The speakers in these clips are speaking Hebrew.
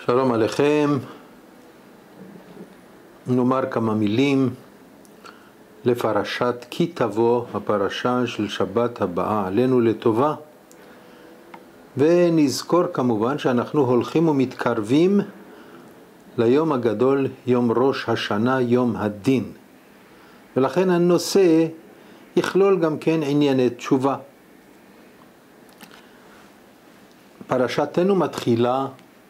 שלום עליכם, נאמר כמה מילים לפרשת כי תבוא, הפרשה של שבת הבאה עלינו לטובה, ונזכור כמובן שאנחנו הולכים ומתקרבים ליום הגדול, יום ראש השנה, יום הדין, ולכן הנושא יכלול גם כן ענייני תשובה. פרשתנו מתחילה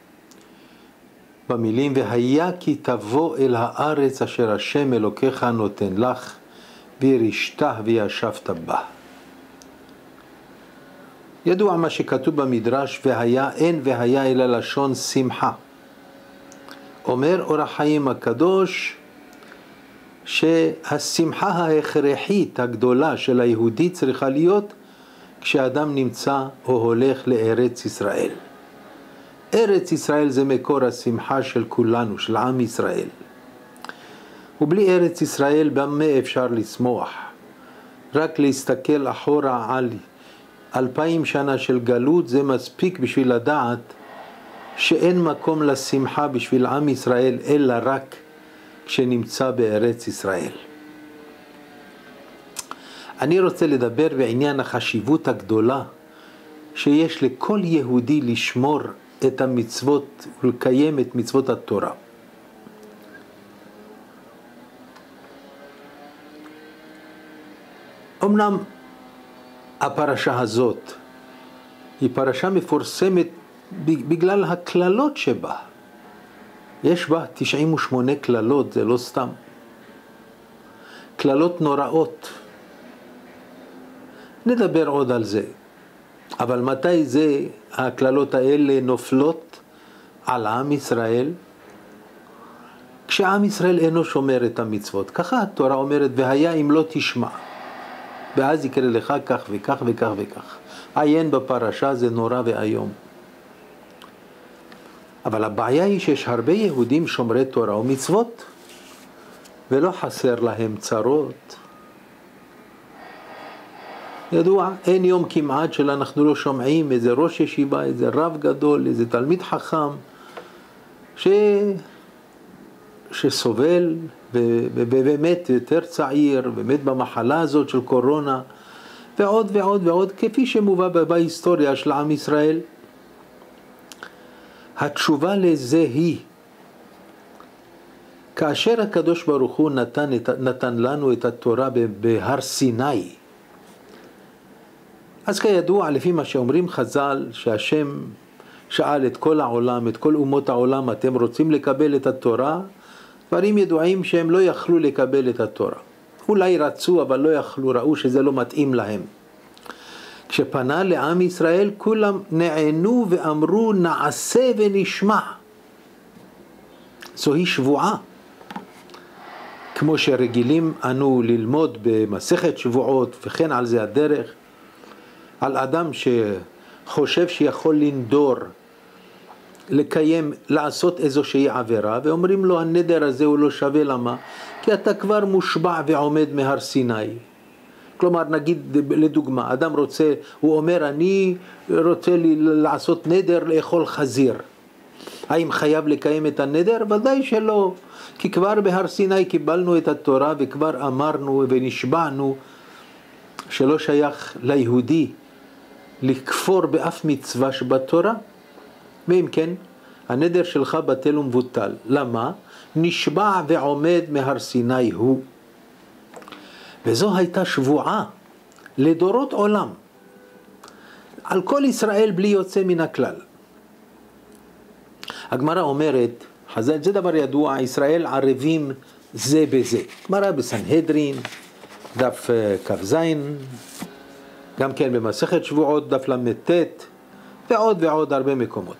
במילים והיה כי תבוא אל הארץ אשר השם אלוקיך נותן לך וירשתה וישבת בה. ידוע מה שכתוב במדרש והיה אין והיה אלא לשון שמחה. אומר אור החיים הקדוש שהשמחה ההכרחית הגדולה של היהודי צריכה להיות כשאדם נמצא או הולך לארץ ישראל. ארץ ישראל זה מקור השמחה של כולנו, של עם ישראל. ובלי ארץ ישראל במה אפשר לשמוח? רק להסתכל אחורה על 2000 שנה של גלות זה מספיק בשביל לדעת שאין מקום לשמחה בשביל עם ישראל אלא רק כשנמצא בארץ ישראל. אני רוצה לדבר בעניין החשיבות הגדולה שיש לכל יהודי לשמור את המצוות ולקיים את מצוות התורה. אמנם הפרשה הזאת היא פרשה מפורסמת בגלל הכללות שבה. יש בה 98 כללות, זה לא סתם. כללות נוראות. נדבר עוד על זה. אבל מתי זה הכללות האלה נופלות על עם ישראל? כשעם ישראל אינו שומר את המצוות. ככה התורה אומרת, והיה אם לא תשמע. ואז יקרה לך כך וכך וכך וכך. עיין בפרשה, זה נורא ואיום. אבל הבעיה היא שיש הרבה יהודים שומרי תורה ומצוות, ולא חסר להם צרות. ידוע, אין יום כמעט שאנחנו לא שומעים איזה ראש ישיבה, איזה רב גדול, איזה תלמיד חכם שסובל ובאמת יותר צעיר, באמת במחלה הזאת של קורונה, ועוד ועוד ועוד, כפי שמובא בהיסטוריה של עם ישראל. התשובה לזה היא, כאשר הקדוש ברוך הוא נתן לנו את התורה בהר סיני, אז כידוע, לפי מה שאומרים חז"ל, שהשם שאל את כל העולם, את כל אומות העולם, אתם רוצים לקבל את התורה? דברים ידועים שהם לא יכלו לקבל את התורה. אולי רצו, אבל לא יכלו, ראו שזה לא מתאים להם. כשפנה לעם ישראל, כולם נענו ואמרו, נעשה ונשמע. זוהי שבועה. כמו שרגילים אנו ללמוד במסכת שבועות, וכן על זה הדרך, על אדם שחושב שיכול לנדור, לקיים, לעשות איזושהי עבירה, ואומרים לו הנדר הזה הוא לא שווה. למה? כי אתה כבר מושבע ועומד מהר סיני. כלומר, נגיד לדוגמה, אדם רוצה, הוא אומר אני רוצה לעשות נדר לאכול חזיר. האם חייב לקיים את הנדר? ודאי שלא. כי כבר בהר סיני קיבלנו את התורה וכבר אמרנו ונשבענו שלא שייך ליהודי לכפור באף מצווה שבתורה. ואם כן, הנדר שלך בטל ומבוטל. למה? נשבע ועומד מהר סיני הוא. וזו הייתה שבועה לדורות עולם, על כל ישראל בלי יוצא מן הכלל. הגמרא אומרת, זה דבר ידוע, ישראל ערבים זה בזה. גמרא בסנהדרין, דף כ"ז, גם כן במסכת שבועות, דף ל"ט, ועוד ועוד הרבה מקומות.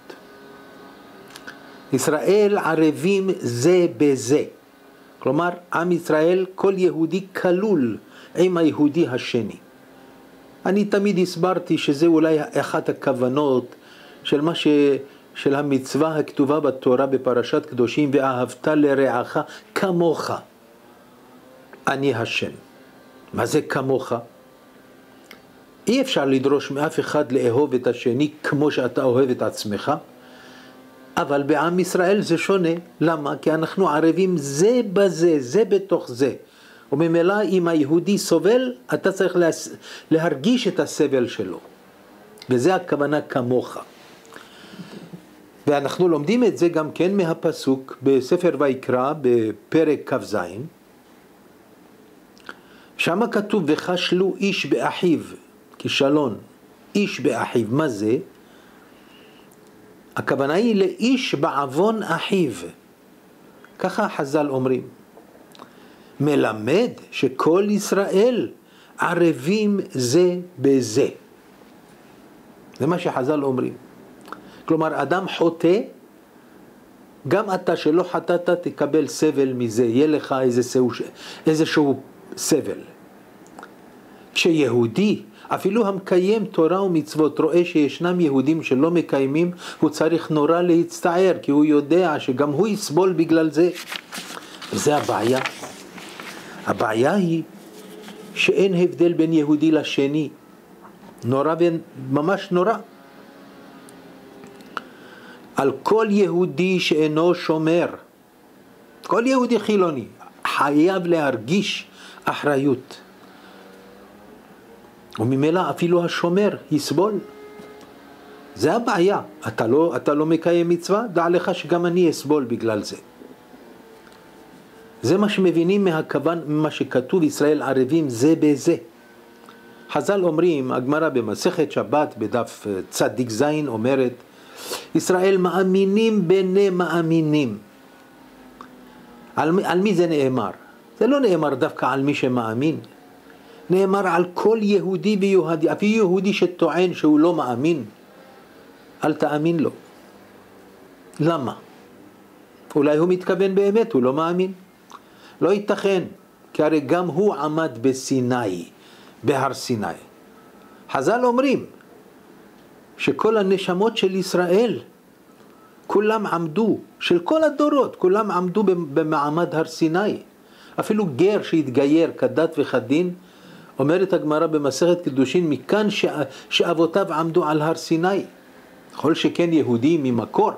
ישראל ערבים זה בזה. כלומר, עם ישראל, כל יהודי כלול עם היהודי השני. אני תמיד הסברתי שזה אולי אחת הכוונות של המצווה הכתובה בתורה בפרשת קדושים, ואהבת לרעך כמוך. אני השם. מה זה כמוך? אי אפשר לדרוש מאף אחד לאהוב את השני כמו שאתה אוהב את עצמך. אבל בעם ישראל זה שונה. למה? כי אנחנו ערבים זה בזה, זה בתוך זה. וממילא אם היהודי סובל, אתה צריך להרגיש את הסבל שלו. וזה הכוונה כמוך. ואנחנו לומדים את זה גם כן מהפסוק בספר ויקרא בפרק כ"ז. שם כתוב וחשלו איש באחיו, כישלון, איש באחיו. מה זה? הכוונה היא לאיש בעוון אחיו. ככה חז"ל אומרים. מלמד שכל ישראל ערבים זה בזה. זה מה שחז"ל אומרים. כלומר, אדם חוטא, גם אתה שלא חטאת תקבל סבל מזה, יהיה לך איזשהו סבל. כשיהודי, אפילו המקיים תורה ומצוות, רואה שישנם יהודים שלא מקיימים, הוא צריך נורא להצטער, כי הוא יודע שגם הוא יסבול בגלל זה. וזה הבעיה. הבעיה היא שאין הבדל בין יהודי לשני. נורא וממש נורא. על כל יהודי שאינו שומר, כל יהודי חילוני, חייב להרגיש אחריות. וממילא אפילו השומר יסבול. זה הבעיה. אתה לא מקיים מצווה, דע לך שגם אני אסבול בגלל זה. זה מה שמבינים מהכוון, ממה שכתוב ישראל ערבים זה בזה. חז"ל אומרים, הגמרא במסכת שבת בדף צדיק זין אומרת, ישראל מאמינים בני מאמינים. על מי זה נאמר? זה לא נאמר דווקא על מי שמאמין. נאמר על כל יהודי ויהודי, אפילו יהודי שטוען שהוא לא מאמין, אל תאמין לו. למה? אולי הוא מתכוון באמת, הוא לא מאמין. לא ייתכן, כי הרי גם הוא עמד בסיני, בהר סיני. חז"ל אומרים שכל הנשמות של ישראל, כולם עמדו, של כל הדורות, כולם עמדו במעמד הר סיני. אפילו גר שהתגייר כדת וכדין, אומרת הגמרא במסכת קידושין, מכאן שאבותיו עמדו על הר סיני. כל שכן יהודי ממקור.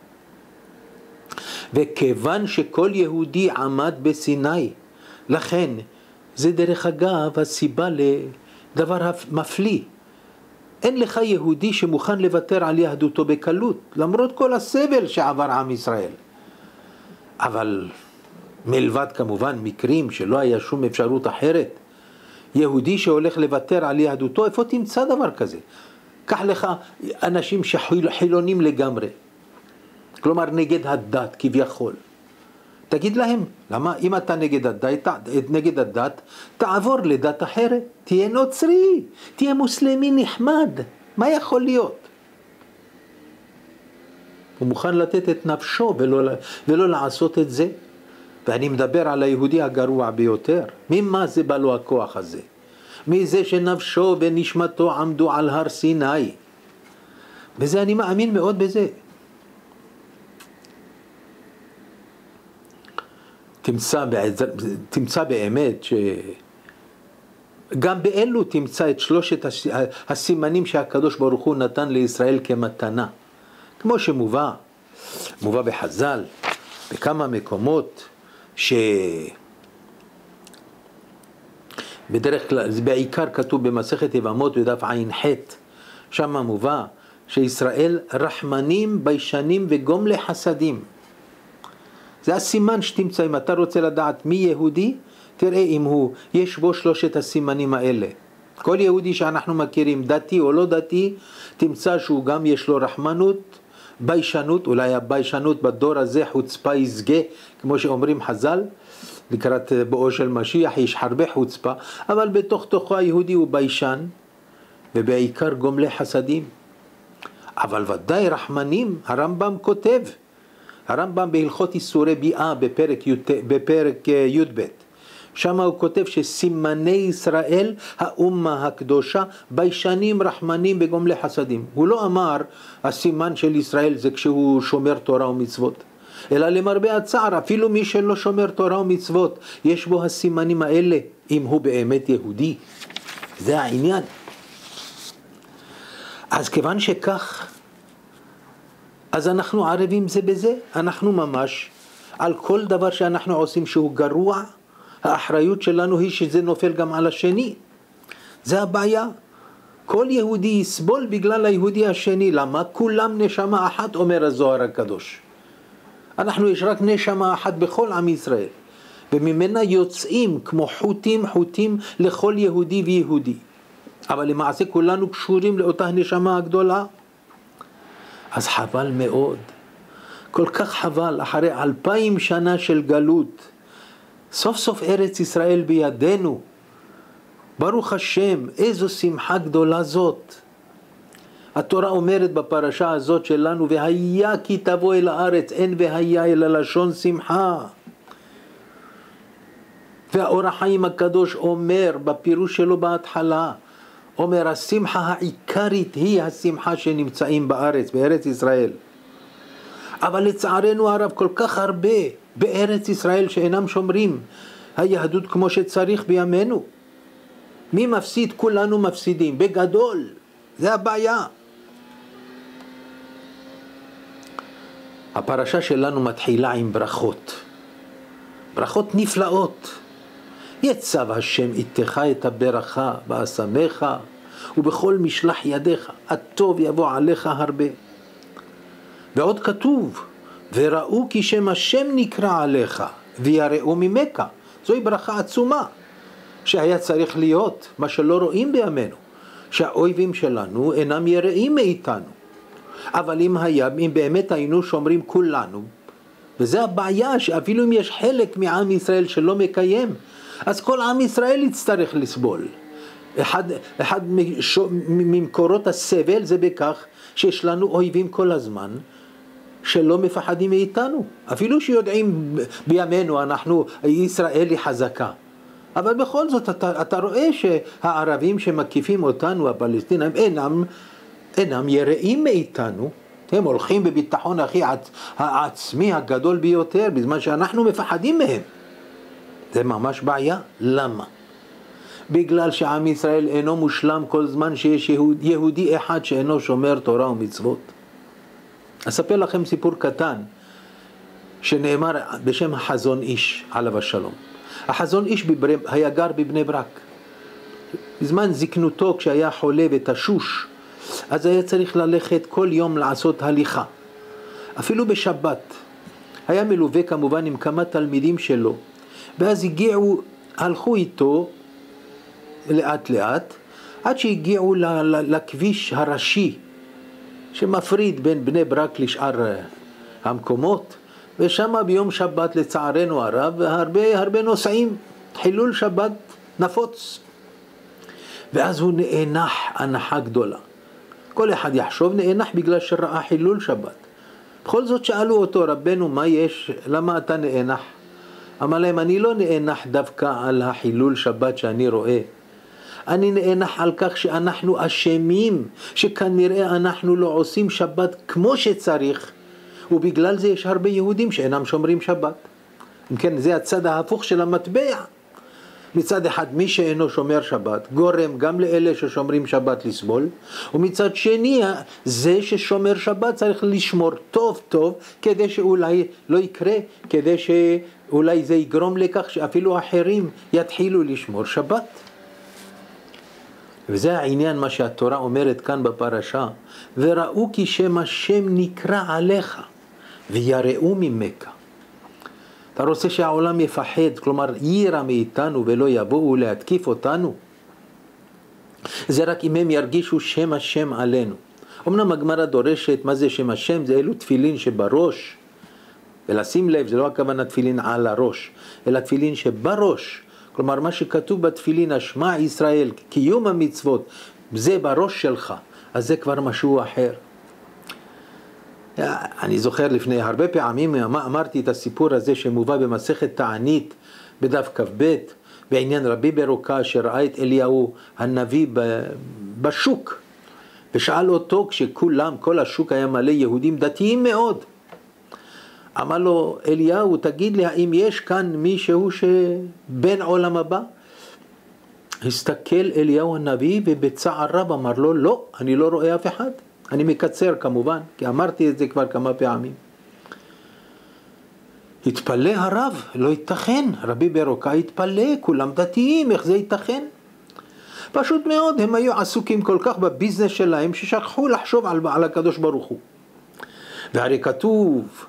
וכיוון שכל יהודי עמד בסיני, לכן זה דרך אגב הסיבה לדבר מפליא. אין לך יהודי שמוכן לוותר על יהדותו בקלות, למרות כל הסבל שעבר עם ישראל. אבל מלבד כמובן מקרים שלא היה שום אפשרות אחרת, יהודי שהולך לוותר על יהדותו, איפה תמצא דבר כזה? קח לך אנשים שחילונים לגמרי, כלומר נגד הדת כביכול. תגיד להם, למה אם אתה נגד הדת, תעבור לדת אחרת, תהיה נוצרי, תהיה מוסלמי נחמד, מה יכול להיות? הוא מוכן לתת את נפשו ולא לעשות את זה. ואני מדבר על היהודי הגרוע ביותר. ממה זה בא לו הכוח הזה? מזה שנפשו ונשמתו עמדו על הר סיני. וזה אני מאמין מאוד בזה. תמצא באמת גם באלו תמצא את שלושת הסימנים שהקדוש ברוך הוא נתן לישראל כמתנה. כמו שמובא בחז"ל, בכמה מקומות, בדרך כלל, זה בעיקר כתוב במסכת יבמות בדף ע"ח, שם מובא שישראל רחמנים, ביישנים וגומלי חסדים. זה הסימן שתמצא. אם אתה רוצה לדעת מי יהודי, תראה אם יש בו שלושת הסימנים האלה. כל יהודי שאנחנו מכירים, דתי או לא דתי, תמצא שהוא גם יש לו רחמנות, ביישנות, אולי הביישנות בדור הזה חוצפה יסגה, כמו שאומרים חז"ל, לקראת בואו של משיח יש הרבה חוצפה, אבל בתוך תוכו היהודי הוא ביישן, ובעיקר גומלי חסדים. אבל ודאי רחמנים, הרמב"ם כותב, הרמב"ם בהלכות איסורי ביאה בפרק י"ב, שם הוא כותב שסימני ישראל, האומה הקדושה, ביישנים, רחמנים וגומלי חסדים. הוא לא אמר הסימן של ישראל זה כשהוא שומר תורה ומצוות, אלא למרבה הצער, אפילו מי שלא שומר תורה ומצוות, יש בו הסימנים האלה, אם הוא באמת יהודי. זה העניין. אז כיוון שכך, אז אנחנו ערבים זה בזה, אנחנו ממש, על כל דבר שאנחנו עושים שהוא גרוע, האחריות שלנו היא שזה נופל גם על השני. זה הבעיה. כל יהודי יסבול בגלל היהודי השני. למה? כולם נשמה אחת, אומר הזוהר הקדוש. אנחנו יש רק נשמה אחת בכל עם ישראל. וממנה יוצאים כמו חוטים לכל יהודי ויהודי. אבל למעשה כולנו קשורים לאותה נשמה הגדולה. אז חבל מאוד. כל כך חבל, אחרי 2000 שנה של גלות. סוף סוף ארץ ישראל בידינו. ברוך השם, איזו שמחה גדולה זאת. התורה אומרת בפרשה הזאת שלנו, והיה כי תבוא אל הארץ, אין והיה אלא לשון שמחה. והאור החיים הקדוש אומר בפירוש שלו בהתחלה, אומר השמחה העיקרית היא השמחה שנמצאים בארץ, בארץ ישראל. אבל לצערנו הרב כל כך הרבה בארץ ישראל שאינם שומרים היהדות כמו שצריך בימינו. מי מפסיד? כולנו מפסידים, בגדול. זה הבעיה. הפרשה שלנו מתחילה עם ברכות. ברכות נפלאות. יצב השם איתך את הברכה ואשמך, ובכל משלח ידיך הטוב יבוא עליך הרבה. ועוד כתוב, וראו כי שם השם נקרא עליך, ויראו ממך. זוהי ברכה עצומה, שהיה צריך להיות, מה שלא רואים בימינו, שהאויבים שלנו אינם יראים מאיתנו. אבל אם באמת היינו שומרים כולנו, וזה הבעיה, שאפילו אם יש חלק מעם ישראל שלא מקיים, אז כל עם ישראל יצטרך לסבול. אחד ממקורות הסבל זה בכך שיש לנו אויבים כל הזמן, שלא מפחדים מאיתנו. אפילו שיודעים בימינו, ישראל היא חזקה. אבל בכל זאת אתה רואה שהערבים שמקיפים אותנו, הפלסטינים, אינם יראים מאיתנו. הם הולכים בביטחון הכי העצמי הגדול ביותר, בזמן שאנחנו מפחדים מהם. זה ממש בעיה. למה? בגלל שעם ישראל אינו מושלם כל זמן שיש יהודי אחד שאינו שומר תורה ומצוות. אספר לכם סיפור קטן שנאמר בשם החזון איש עליו השלום. החזון איש היה גר בבני ברק. בזמן זקנותו כשהיה חולה ותשוש, אז היה צריך ללכת כל יום לעשות הליכה. אפילו בשבת. היה מלווה כמובן עם כמה תלמידים שלו. ואז הלכו איתו לאט לאט, עד שהגיעו לכביש הראשי, שמפריד בין בני ברק לשאר המקומות. ושם ביום שבת לצערנו הרב, הרבה נוסעים, חילול שבת נפוץ. ואז הוא נאנח הנחה גדולה. כל אחד יחשוב נאנח בגלל שראה חילול שבת. בכל זאת שאלו אותו, רבנו, מה יש? למה אתה נאנח? אמר להם, אני לא נאנח דווקא על החילול שבת שאני רואה. אני נאנח על כך שאנחנו אשמים, שכנראה אנחנו לא עושים שבת כמו שצריך, ובגלל זה יש הרבה יהודים שאינם שומרים שבת. אם כן, זה הצד ההפוך של המטבע. מצד אחד, מי שאינו שומר שבת גורם גם לאלה ששומרים שבת לסבול, ומצד שני, זה ששומר שבת צריך לשמור טוב טוב, כדי שאולי לא יקרה, כדי שאולי זה יגרום לכך שאפילו אחרים יתחילו לשמור שבת. וזה העניין מה שהתורה אומרת כאן בפרשה, וראו כי שם השם נקרא עליך, ויראו ממך. אתה רוצה שהעולם יפחד, כלומר יירא מאיתנו ולא יבואו להתקיף אותנו? זה רק אם הם ירגישו שם השם עלינו. אמנם הגמרא דורשת מה זה שם השם, זה אלו תפילין שבראש, ולשים לב, זה לא הכוונה תפילין על הראש, אלא תפילין שבראש. כלומר מה שכתוב בתפילין, השמע ישראל, קיום המצוות, זה בראש שלך, אז זה כבר משהו אחר. אני זוכר לפני הרבה פעמים אמרתי את הסיפור הזה שמובא במסכת תענית בדף כ"ב בעניין רבי ברוקה שראה את אליהו הנביא בשוק, ושאל אותו כשכולם, כל השוק היה מלא יהודים דתיים מאוד. אמר לו, אליהו, תגיד לי, האם יש כאן מישהו שבן עולם הבא? הסתכל אליהו הנביא ובצער רב אמר לו, לא, אני לא רואה אף אחד. אני מקצר כמובן, כי אמרתי את זה כבר כמה פעמים. התפלא הרב, לא ייתכן, רבי ברוקאי התפלא, כולם דתיים, איך זה ייתכן? פשוט מאוד, הם היו עסוקים כל כך בביזנס שלהם, ששכחו לחשוב על הקדוש ברוך הוא. והרי כתוב,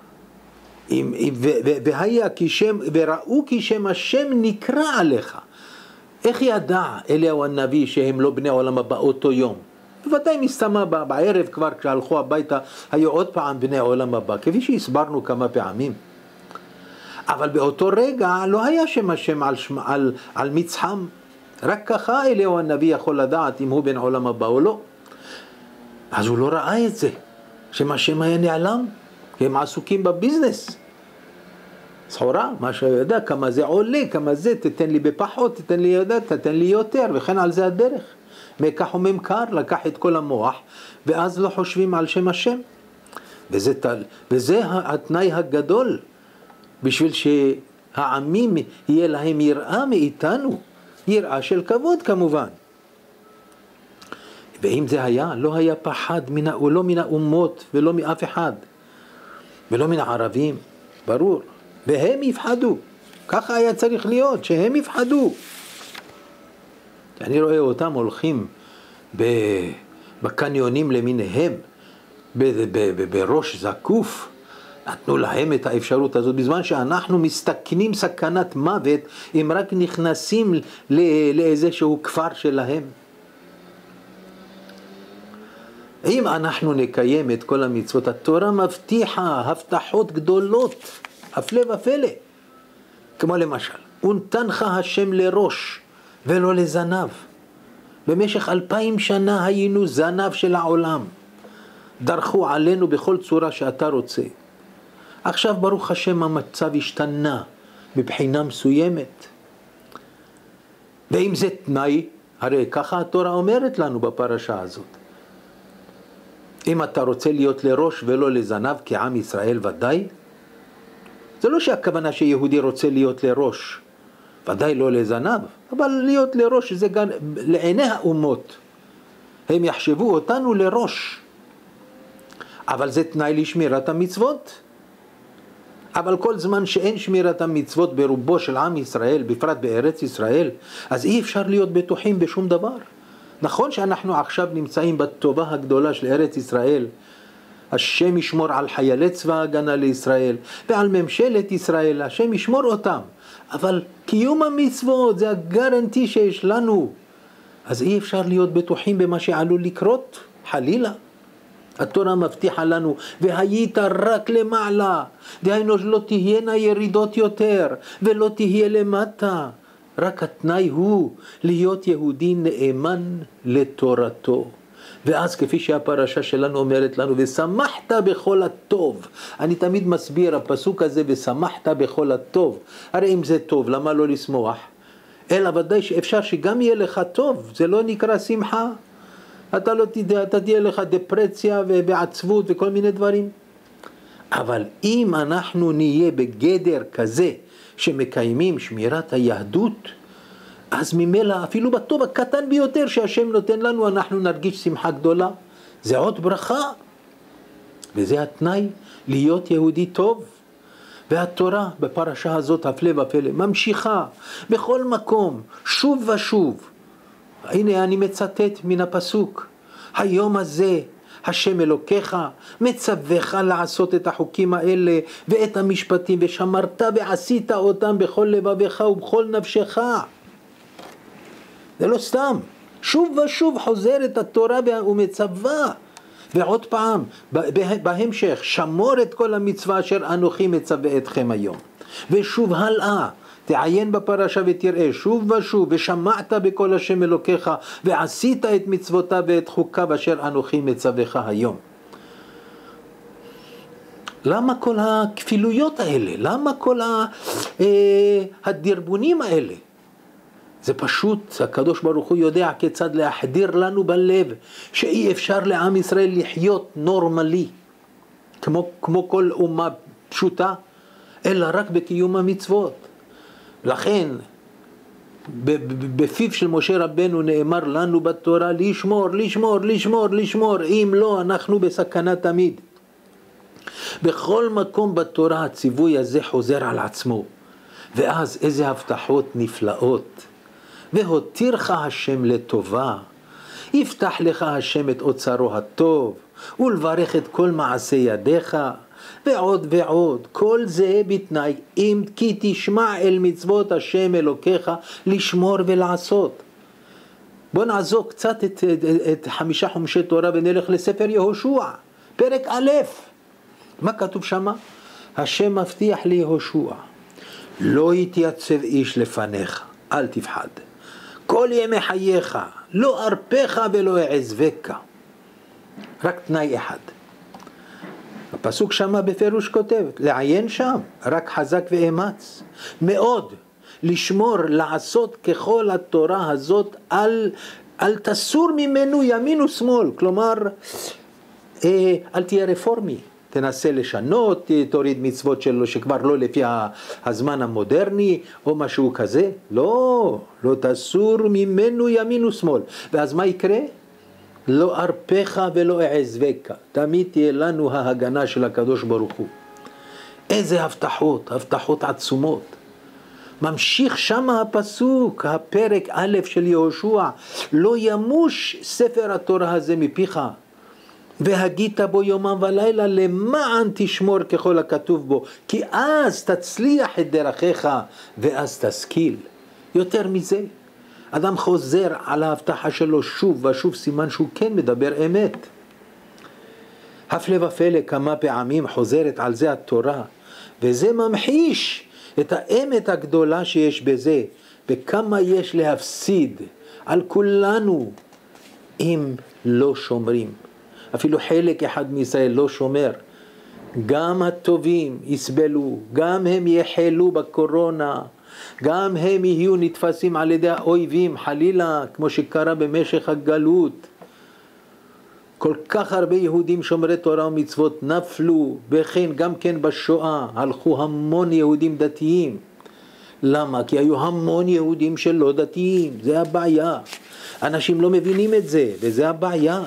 וראו כי שם השם נקרא עליך. איך ידע אליהו הנביא שהם לא בני עולם הבא אותו יום? בוודאי מסתמה בערב כבר כשהלכו הביתה, היו עוד פעם בני עולם הבא, כפי שהסברנו כמה פעמים. אבל באותו רגע לא היה שם השם על מצחם. רק ככה אליהו הנביא יכול לדעת אם הוא בן עולם הבא או לא. אז הוא לא ראה את זה, שם השם היה נעלם, כי הם עסוקים בביזנס. סחורה, מה שיודע, כמה זה עולה, כמה זה, תתן לי בפחות, תתן לי יודע, תתן לי יותר, וכן על זה הדרך. מקח וממכר, לקח את כל המוח, ואז לא חושבים על שם השם. וזה התנאי הגדול, בשביל שהעמים יהיה להם יראה מאיתנו, יראה של כבוד כמובן. ואם זה היה, לא היה פחד לא מן האומות ולא מאף אחד, ולא מן הערבים, ברור. והם יפחדו, ככה היה צריך להיות, שהם יפחדו. אני רואה אותם הולכים בקניונים למיניהם, בראש זקוף, נתנו להם את האפשרות הזאת, בזמן שאנחנו מסתכנים סכנת מוות, אם רק נכנסים לאיזשהו כפר שלהם. אם אנחנו נקיים את כל המצוות, התורה מבטיחה הבטחות גדולות, הפלא ופלא. כמו למשל, ונתנך השם לראש ולא לזנב. במשך 2000 שנה היינו זנב של העולם. דרכו עלינו בכל צורה שאתה רוצה. עכשיו ברוך השם המצב השתנה מבחינה מסוימת. ואם זה תנאי, הרי ככה התורה אומרת לנו בפרשה הזאת. אם אתה רוצה להיות לראש ולא לזנב כעם ישראל ודאי, זה לא שהכוונה שיהודי רוצה להיות לראש, ודאי לא לזנב, אבל להיות לראש זה גם לעיני האומות. הם יחשבו אותנו לראש. אבל זה תנאי לשמירת המצוות. אבל כל זמן שאין שמירת המצוות ברובו של עם ישראל, בפרט בארץ ישראל, אז אי אפשר להיות בטוחים בשום דבר. נכון שאנחנו עכשיו נמצאים בטובה הגדולה של ארץ ישראל, השם ישמור על חיילי צבא ההגנה לישראל ועל ממשלת ישראל, השם ישמור אותם, אבל קיום המצוות זה הגרנטי שיש לנו. אז אי אפשר להיות בטוחים במה שעלול לקרות, חלילה. התורה מבטיחה לנו, והיית רק למעלה, דהיינו לא תהיינה ירידות יותר ולא תהיה למטה. רק התנאי הוא להיות יהודי נאמן לתורתו. ואז כפי שהפרשה שלנו אומרת לנו, ושמחת בכל הטוב. אני תמיד מסביר הפסוק הזה, ושמחת בכל הטוב. הרי אם זה טוב, למה לא לשמוח? אלא ודאי שאפשר שגם יהיה לך טוב, זה לא נקרא שמחה. אתה לא תדע, אתה תהיה לך דפרציה ובעצבות וכל מיני דברים. אבל אם אנחנו נהיה בגדר כזה, שמקיימים שמירת היהדות, אז ממילא אפילו בטוב הקטן ביותר שהשם נותן לנו, אנחנו נרגיש שמחה גדולה. זה עוד ברכה. וזה התנאי להיות יהודי טוב. והתורה בפרשה הזאת, הפלא ופלא, ממשיכה בכל מקום, שוב ושוב. הנה אני מצטט מן הפסוק. היום הזה השם אלוקיך מצווך לעשות את החוקים האלה ואת המשפטים, ושמרת ועשית אותם בכל לבבך ובכל נפשך. זה לא סתם. שוב ושוב חוזרת התורה ומצווה. ועוד פעם, בהמשך, שמור את כל המצווה אשר אנוכי מצווה אתכם היום. ושוב הלאה, תעיין בפרשה ותראה שוב ושוב, ושמעת בכל השם אלוקיך, ועשית את מצוותיו ואת חוקיו אשר אנוכי מצווך היום. למה כל הכפילויות האלה? למה כל הדרבונים האלה? זה פשוט, הקדוש ברוך הוא יודע כיצד להחדיר לנו בלב, שאי אפשר לעם ישראל לחיות נורמלי, כמו כל אומה פשוטה, אלא רק בקיום המצוות. לכן, בפיו של משה רבנו נאמר לנו בתורה לשמור, לשמור, לשמור, לשמור, אם לא אנחנו בסכנה תמיד. בכל מקום בתורה הציווי הזה חוזר על עצמו, ואז איזה הבטחות נפלאות. והותירך השם לטובה, יפתח לך השם את אוצרו הטוב, ולברך את כל מעשי ידיך, ועוד ועוד. כל זה בתנאי אם כי תשמע אל מצוות השם אלוקיך לשמור ולעשות. בוא נעזוב קצת את 5 חומשי תורה ונלך לספר יהושע, פרק א'. מה כתוב שמה? השם מבטיח ליהושע, לא יתייצב איש לפניך, אל תפחד. כל ימי חייך, לא ארפך ולא אעזבך. רק תנאי אחד. הפסוק שמה בפירוש כותב, לעיין שם, רק חזק ואמץ. מאוד, לשמור, לעשות ככל התורה הזאת, אל תסור ממנו ימין ושמאל. כלומר, אל תהיה רפורמי. תנסה לשנות, תוריד מצוות שלו שכבר לא לפי הזמן המודרני או משהו כזה. לא, לא תסור ממנו ימין ושמאל. ואז מה יקרה? לא ארפך ולא אעזבך. תמיד תהיה לנו ההגנה של הקדוש ברוך הוא. איזה הבטחות, הבטחות עצומות. ממשיך שם הפסוק, הפרק א' של יהושע, לא ימוש ספר התורה הזה מפיך. והגית בו יומם ולילה למען תשמור ככל הכתוב בו, כי אז תצליח את דרכיך ואז תשכיל. יותר מזה, אדם חוזר על ההבטחה שלו שוב ושוב, סימן שהוא כן מדבר אמת. הפלא ופלא כמה פעמים חוזרת על זה התורה, וזה ממחיש את האמת הגדולה שיש בזה, וכמה יש להפסיד על כולנו אם לא שומרים. אפילו חלק אחד מישראל לא שומר. גם הטובים יסבלו, גם הם יחלו בקורונה, גם הם יהיו נתפסים על ידי האויבים, חלילה, כמו שקרה במשך הגלות. כל כך הרבה יהודים שומרי תורה ומצוות נפלו, וכן גם כן בשואה הלכו המון יהודים דתיים. למה? כי היו המון יהודים שלא דתיים, זה הבעיה. אנשים לא מבינים את זה, וזה הבעיה.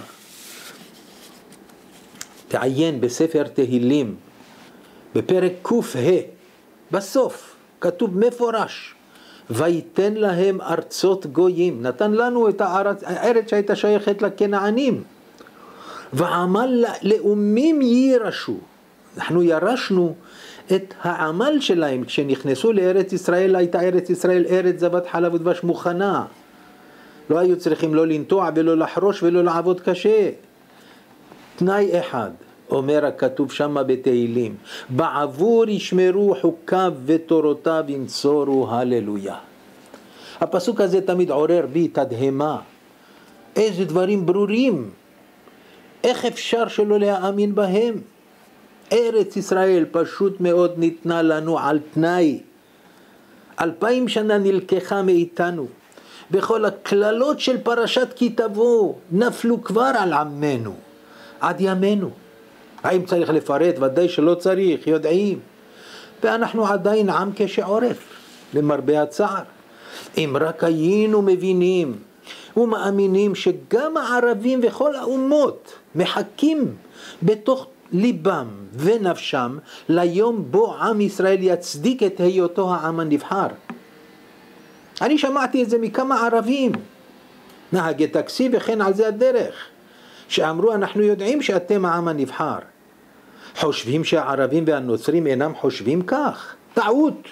תעיין בספר תהילים, בפרק ק"ה, בסוף כתוב מפורש, ויתן להם ארצות גויים. נתן לנו את הארץ שהייתה שייכת לכנענים. ועמל לאומים יירשו. אנחנו ירשנו את העמל שלהם. כשנכנסו לארץ ישראל, הייתה ארץ ישראל ארץ זבת חלב ודבש מוכנה. לא היו צריכים לא לנטוע ולא לחרוש ולא לעבוד קשה. תנאי אחד, אומר הכתוב שמה בתהילים, בעבור ישמרו חוקיו ותורותיו ינצורו, הללויה. הפסוק הזה תמיד עורר בי תדהמה. איזה דברים ברורים. איך אפשר שלא להאמין בהם? ארץ ישראל פשוט מאוד ניתנה לנו על תנאי. 2000 שנה נלקחה מאיתנו. בכל הכללות של פרשת כי תבוא נפלו כבר על עמנו. עד ימינו. האם צריך לפרט? ודאי שלא צריך, יודעים. ואנחנו עדיין עם כשעורף, למרבה הצער. אם רק היינו מבינים ומאמינים שגם הערבים וכל האומות מחכים בתוך ליבם ונפשם ליום בו עם ישראל יצדיק את היותו העם הנבחר. אני שמעתי את זה מכמה ערבים, נהגי טקסי וכן על זה הדרך, שאמרו אנחנו יודעים שאתם העם הנבחר. חושבים שהערבים והנוצרים אינם חושבים כך? טעות.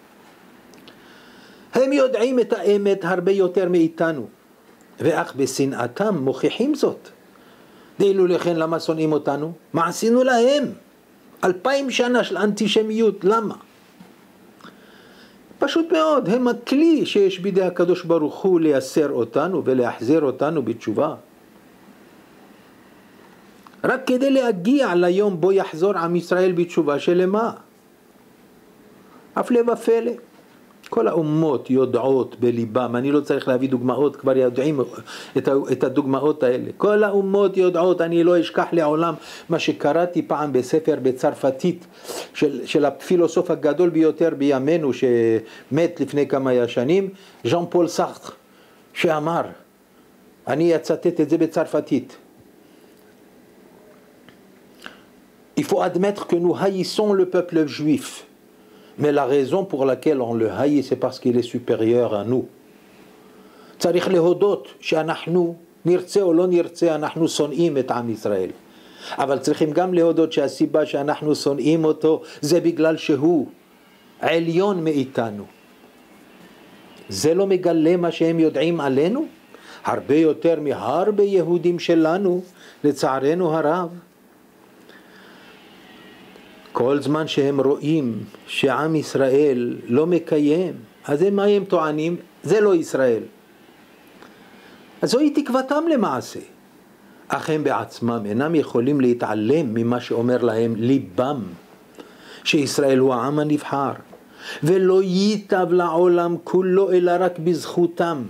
הם יודעים את האמת הרבה יותר מאיתנו, ואך בשנאתם מוכיחים זאת. דאילו לכן למה שונאים אותנו? מה עשינו להם? 2000 שנה של אנטישמיות, למה? פשוט מאוד, הם הכלי שיש בידי הקדוש ברוך הוא לייסר אותנו ולהחזיר אותנו בתשובה. רק כדי להגיע ליום בו יחזור עם ישראל בתשובה שלמה. הפלא ופלא. כל האומות יודעות בליבם, אני לא צריך להביא דוגמאות, כבר יודעים את הדוגמאות האלה. כל האומות יודעות, אני לא אשכח לעולם מה שקראתי פעם בספר בצרפתית של הפילוסוף הגדול ביותר בימינו שמת לפני כמה שנים, ז'אן פול סארטר, שאמר, אני אצטט את זה בצרפתית. Il faut admettre que nous haïssons le peuple juif. Mais la raison pour laquelle on le haït, c'est parce qu'il est supérieur à nous. צריך להודות שאנחנו, נרצה או לא נרצה, אנחנו שונאים את עם ישראל. אבל צריכים גם להודות שהסיבה שאנחנו שונאים אותו, זה בגלל שהוא עליון מאיתנו. זה לא מגלה מה שהם יודעים עלינו? הרבה יותר מהרבה יהודים שלנו, לצערנו הרב. כל זמן שהם רואים שעם ישראל לא מקיים, אז מה הם טוענים? זה לא ישראל. אז זוהי תקוותם למעשה. אך הם בעצמם אינם יכולים להתעלם ממה שאומר להם ליבם, שישראל הוא העם הנבחר, ולא ייטב לעולם כולו אלא רק בזכותם.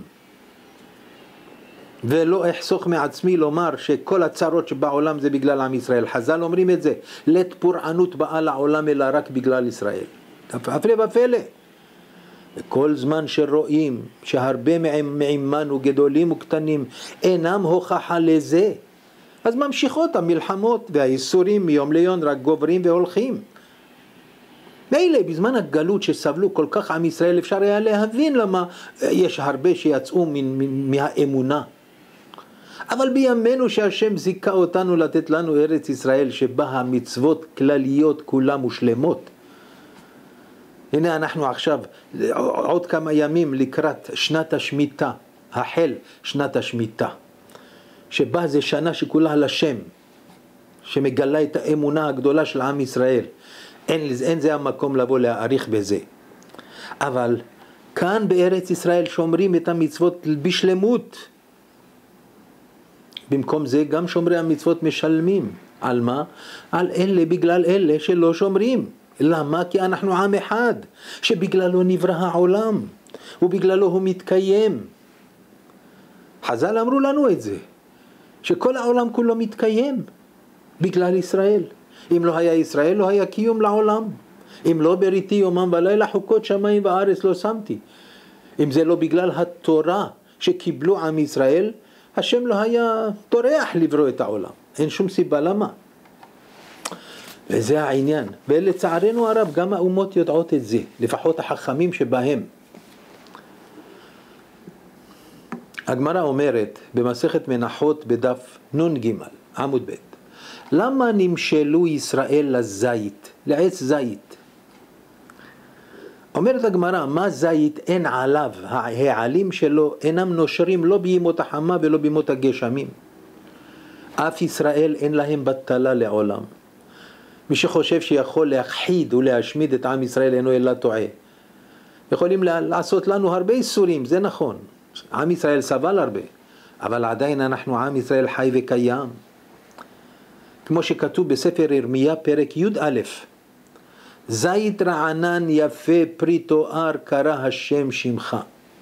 ולא אחסוך מעצמי לומר שכל הצרות שבעולם זה בגלל עם ישראל. חז"ל אומרים את זה, לית פורענות באה לעולם אלא רק בגלל ישראל. הפלא ופלא. וכל זמן שרואים שהרבה מעמנו גדולים וקטנים אינם הוכחה לזה, אז ממשיכות המלחמות והאיסורים מיום ליום רק גוברים והולכים. מילא בזמן הגלות שסבלו כל כך עם ישראל אפשר היה להבין למה יש הרבה שיצאו מהאמונה. אבל בימינו שהשם זיכה אותנו לתת לנו ארץ ישראל שבה המצוות כלליות כולם מושלמות. הנה אנחנו עכשיו עוד כמה ימים לקראת שנת השמיטה, החל שנת השמיטה, שבה זה שנה שכולה על השם, שמגלה את האמונה הגדולה של עם ישראל. אין זה המקום לבוא להעריך בזה. אבל כאן בארץ ישראל שומרים את המצוות בשלמות. במקום זה גם שומרי המצוות משלמים. על מה? על אלה, בגלל אלה שלא שומרים. למה? כי אנחנו עם אחד, שבגללו נברא העולם, ובגללו הוא מתקיים. חז"ל אמרו לנו את זה, שכל העולם כולו מתקיים בגלל ישראל. אם לא היה ישראל, לא היה קיום לעולם. אם לא בריתי יומם ולילה חוקות שמיים וארץ לא שמתי. אם זה לא בגלל התורה שקיבלו עם ישראל, השם לא היה טורח לברוא את העולם. אין שום סיבה למה. וזה העניין. ולצערנו הרב גם האומות יודעות את זה, לפחות החכמים שבהם. הגמרא אומרת במסכת מנחות בדף נ"ג עמוד ב', למה נמשלו ישראל לזית, לעץ זית? אומרת הגמרא, מה זית? אין עליו, העלים שלו אינם נושרים לא בימות החמה ולא בימות הגשמים. אף ישראל אין להם בטלה לעולם. מי שחושב שיכול להכחיד ולהשמיד את עם ישראל אינו אלא טועה. יכולים לעשות לנו הרבה איסורים, זה נכון. עם ישראל סבל הרבה, אבל עדיין אנחנו עם ישראל חי וקיים. כמו שכתוב בספר ירמיה פרק י"א, זית רענן יפה פרי תואר קרא השם שמך.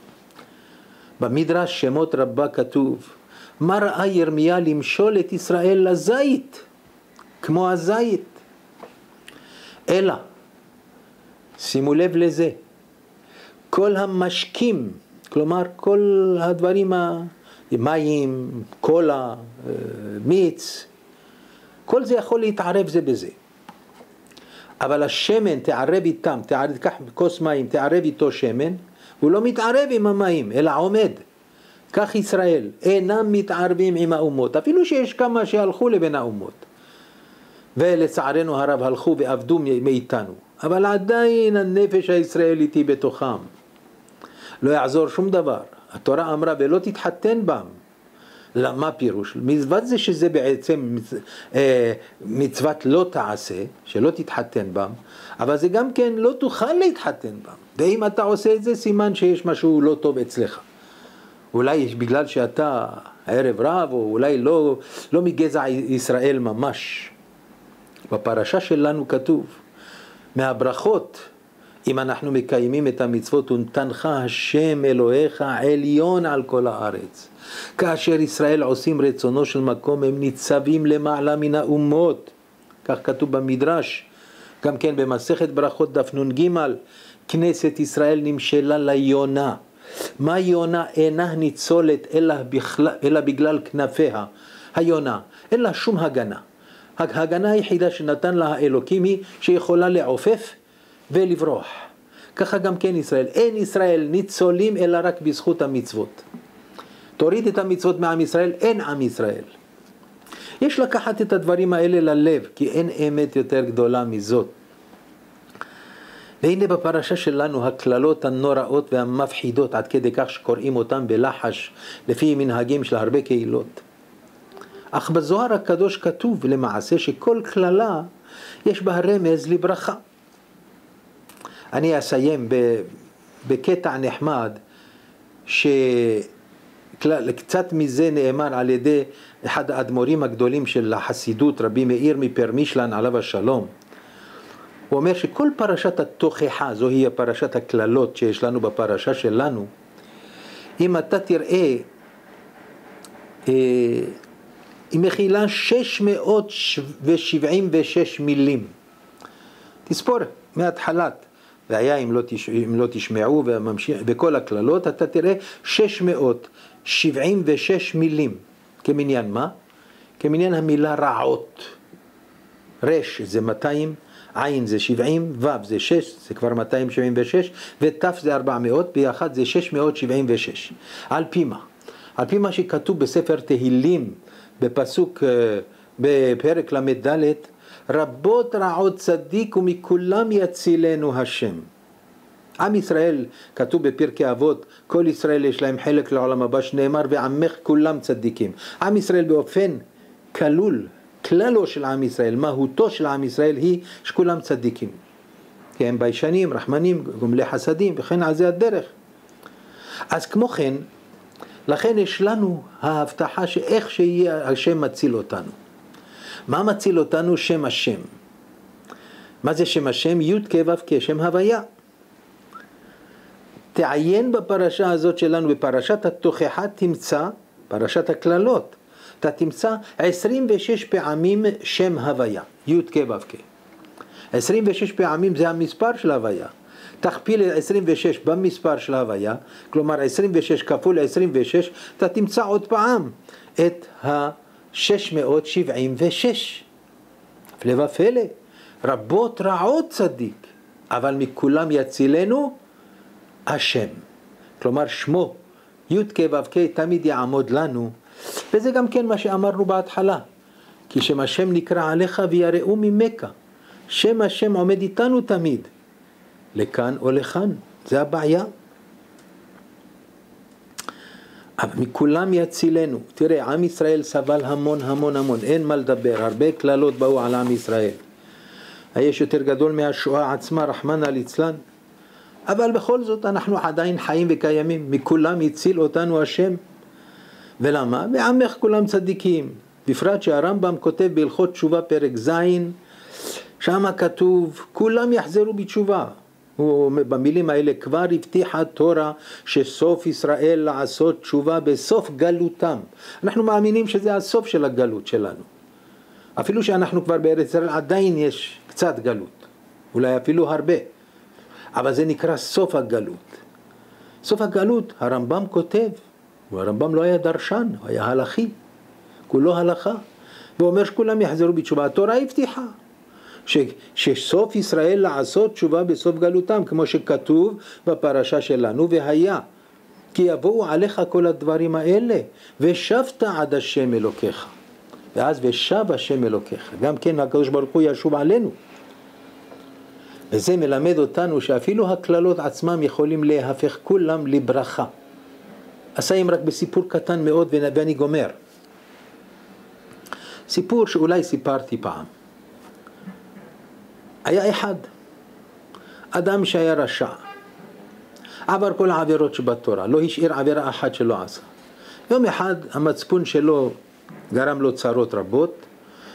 במדרש שמות רבה כתוב, מה ראה ירמיה למשול את ישראל לזית, כמו הזית. אלא, שימו לב לזה, כל המשקים, כלומר כל הדברים, מים, קולה, מיץ, כל זה יכול להתערב זה בזה. אבל השמן תערב איתם, תיקח כוס מים, תערב איתו שמן, הוא לא מתערב עם המים, אלא עומד. כך ישראל אינם מתערבים עם האומות, אפילו שיש כמה שהלכו לבין האומות. ולצערנו הרב הלכו ועבדו מאיתנו. אבל עדיין הנפש הישראלית היא בתוכם. לא יעזור שום דבר. התורה אמרה ולא תתחתן בם. למה פירוש? מצוות זה שזה בעצם מצוות לא תעשה, שלא תתחתן בם, אבל זה גם כן לא תוכל להתחתן בם. ואם אתה עושה את זה, סימן שיש משהו לא טוב אצלך. אולי בגלל שאתה ערב רב, או אולי לא מגזע ישראל ממש. בפרשה שלנו כתוב, מהברכות, אם אנחנו מקיימים את המצוות, ונתנך השם אלוהיך עליון על כל הארץ. כאשר ישראל עושים רצונו של מקום, הם ניצבים למעלה מן האומות. כך כתוב במדרש, גם כן במסכת ברכות דף נ"ג, כנסת ישראל נמשלה ליונה. מה יונה? אינה ניצולת אלא בגלל כנפיה. היונה, אין לה שום הגנה. ההגנה היחידה שנתן לה האלוקים היא שיכולה לעופף ולברוח. ככה גם כן ישראל. אין ישראל ניצולים אלא רק בזכות המצוות. תוריד את המצוות מעם ישראל, אין עם ישראל. יש לקחת את הדברים האלה ללב, כי אין אמת יותר גדולה מזאת. והנה בפרשה שלנו הכללות הנוראות והמפחידות, עד כדי כך שקוראים אותם בלחש, לפי מנהגים של הרבה קהילות. אך בזוהר הקדוש כתוב למעשה שכל כללה יש בה רמז לברכה. אני אסיים בקטע נחמד, שקצת מזה נאמר על ידי אחד האדמו"רים הגדולים של החסידות, רבי מאיר מפרמישלן עליו השלום. הוא אומר שכל פרשת התוכחה, זוהי הפרשת הכללות שיש לנו בפרשה שלנו, אם אתה תראה, היא מכילה 676 מילים. תספור מההתחלת, והיה אם לא תשמעו וכל הכללות, אתה תראה 676 מילים. כמניין מה? כמניין המילה רעות. רש זה 200, עין זה 70, וו זה 6, זה כבר 276, ותף זה 400, ביחד זה 676. על פי מה? על פי מה שכתוב בספר תהילים, בפסוק, בפרק למד, רבות רעות צדיק ומכולם יצילנו השם. עם ישראל, כתוב בפרקי אבות, כל ישראל יש להם חלק לעולם הבא, שנאמר ועמך כולם צדיקים. עם ישראל באופן כלול, כללו של עם ישראל, מהותו של עם ישראל היא שכולם צדיקים. כי הם ביישנים, רחמנים, גומלי חסדים, וכן על זה הדרך. אז כמו כן, לכן יש לנו ההבטחה שאיך שיהיה השם מציל אותנו. מה מציל אותנו? שם השם. מה זה שם השם? י' כ' ו' כ', שם הוויה. תעיין בפרשה הזאת שלנו, בפרשת התוכחה תמצא, פרשת הכללות, אתה תמצא 26 פעמים שם הוויה, י' כ' ו' כ'. 26 פעמים זה המספר של הוויה. תכפיל 26 במספר של הוויה, כלומר 26 כפול 26, אתה תמצא עוד פעם את ה-676. הפלא ופלא, רבות רעות צדיק, אבל מכולם יצילנו השם. כלומר שמו, י' כ' ו' כ' תמיד יעמוד לנו, וזה גם כן מה שאמרנו בהתחלה, כי שם השם נקרא עליך ויראו ממך. שם השם עומד איתנו תמיד, לכאן או לכאן, זה הבעיה. אבל מכולם יצילנו. תראה, עם ישראל סבל המון המון המון, אין מה לדבר, הרבה כללות באו על עם ישראל. יש יותר גדול מהשואה עצמה, רחמנא ליצלן. אבל בכל זאת אנחנו עדיין חיים וקיימים, מכולם יציל אותנו השם. ולמה? בעמך כולם צדיקים. בפרט שהרמב"ם כותב בהלכות תשובה פרק ז', שם כתוב, כולם יחזרו בתשובה. במילים האלה כבר הבטיחה תורה שסוף ישראל לעשות תשובה בסוף גלותם. אנחנו מאמינים שזה הסוף של הגלות שלנו. אפילו שאנחנו כבר בארץ ישראל עדיין יש קצת גלות, אולי אפילו הרבה. אבל זה נקרא סוף הגלות. סוף הגלות, הרמב"ם כותב, והרמב"ם לא היה דרשן, הוא היה הלכי, כולו הלכה, ואומר שכולם יחזרו בתשובה. התורה הבטיחה שסוף ישראל לעשות תשובה בסוף גלותם, כמו שכתוב בפרשה שלנו, והיה כי יבואו עליך כל הדברים האלה ושבת עד השם אלוקיך. ואז ושב השם אלוקיך, גם כן הקדוש ברוך הוא ישוב עלינו. וזה מלמד אותנו שאפילו הכללות עצמם יכולים להפך כולם לברכה. אסיים רק בסיפור קטן מאוד ואני גומר. סיפור שאולי סיפרתי פעם. היה אחד, אדם שהיה רשע, עבר כל העבירות שבתורה, לא השאיר עבירה אחת שלא עשה. יום אחד המצפון שלו גרם לו צרות רבות,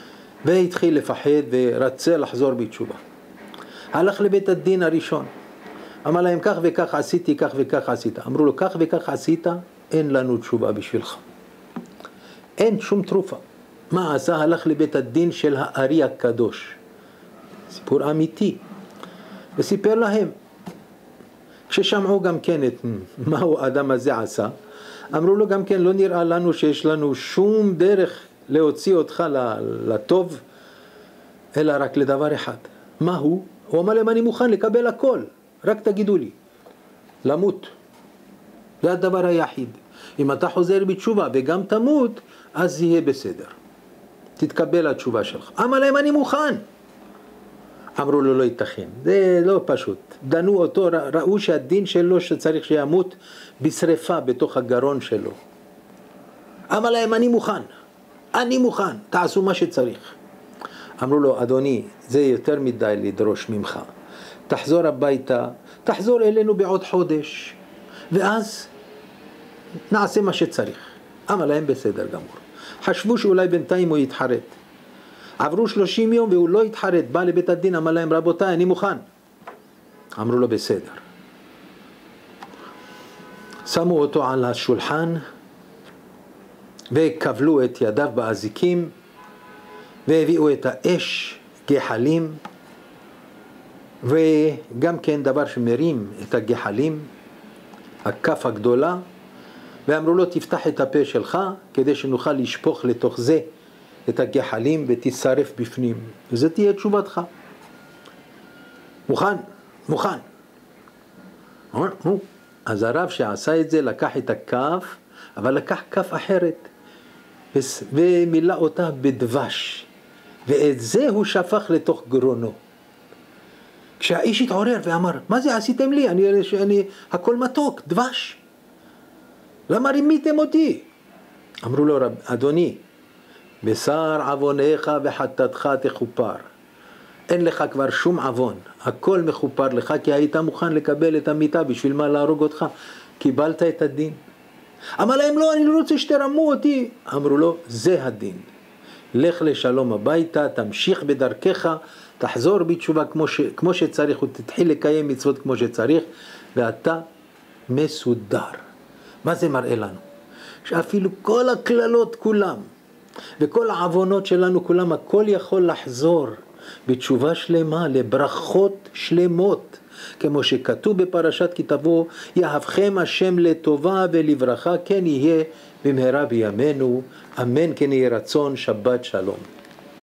והתחיל לפחד ורצה לחזור בתשובה. הלך לבית הדין הראשון, אמר להם כך וכך עשיתי, כך וכך עשית. אמרו לו כך וכך עשית, אין לנו תשובה בשבילך. אין שום תרופה. מה עשה? הלך לבית הדין של הארי הקדוש. סיפור אמיתי. וסיפר להם. כששמעו גם כן את מהו האדם הזה עשה, אמרו לו גם כן, לא נראה לנו שיש לנו שום דרך להוציא אותך לטוב, אלא רק לדבר אחד. מהו? הוא אמר להם, אני מוכן לקבל הכל, רק תגידו לי. למות. זה הדבר היחיד. אם אתה חוזר בתשובה וגם תמות, אז יהיה בסדר. תתקבל התשובה שלך. אמר להם, אני מוכן. אמרו לו, לא ייתכן. זה לא פשוט. דנו אותו, ראו שהדין שלו שצריך שימות בשריפה בתוך הגרון שלו. אמר להם, אני מוכן. אני מוכן. תעשו מה שצריך. אמרו לו, אדוני, זה יותר מדי לדרוש ממך. תחזור הביתה, תחזור אלינו בעוד חודש, ואז נעשה מה שצריך. אמר להם, בסדר גמור. חשבו שאולי בינתיים הוא יתחרט. עברו 30 יום והוא לא התחרט, בא לבית הדין, אמר להם, רבותיי, אני מוכן. אמרו לו, בסדר. שמו אותו על השולחן, וכבלו את ידיו באזיקים, והביאו את האש, גחלים, וגם כן דבר שמרים את הגחלים, הכף הגדולה, ואמרו לו, תפתח את הפה שלך, כדי שנוכל לשפוך לתוך זה את הגחלים ותשרף בפנים. וזה תהיה תשובתך. מוכן, מוכן. אז הרב שעשה את זה לקח את הכף, אבל לקח כף אחרת, ומילא אותה בדבש. ואת זה הוא שפך לתוך גרונו. כשהאיש התעורר ואמר, מה זה עשיתם לי? אני הכל מתוק, דבש. למה רימיתם אותי? אמרו לו, אדוני, בשר עוונך וחטאתך תכופר. אין לך כבר שום עוון, הכל מכופר לך, כי היית מוכן לקבל את המיטה, בשביל מה להרוג אותך? קיבלת את הדין. אמר להם, לא, אני לא רוצה שתרמו אותי. אמרו לו, זה הדין. לך לשלום הביתה, תמשיך בדרכך, תחזור בתשובה כמו שצריך, ותתחיל לקיים מצוות כמו שצריך, ואתה מסודר. מה זה מראה לנו? שאפילו כל הכללות כולם, וכל העוונות שלנו כולם, הכל יכול לחזור בתשובה שלמה, לברכות שלמות, כמו שכתוב בפרשת כי תבוא, יהבכם השם לטובה ולברכה, כן יהיה במהרה בימינו, אמן כן יהיה רצון, שבת שלום.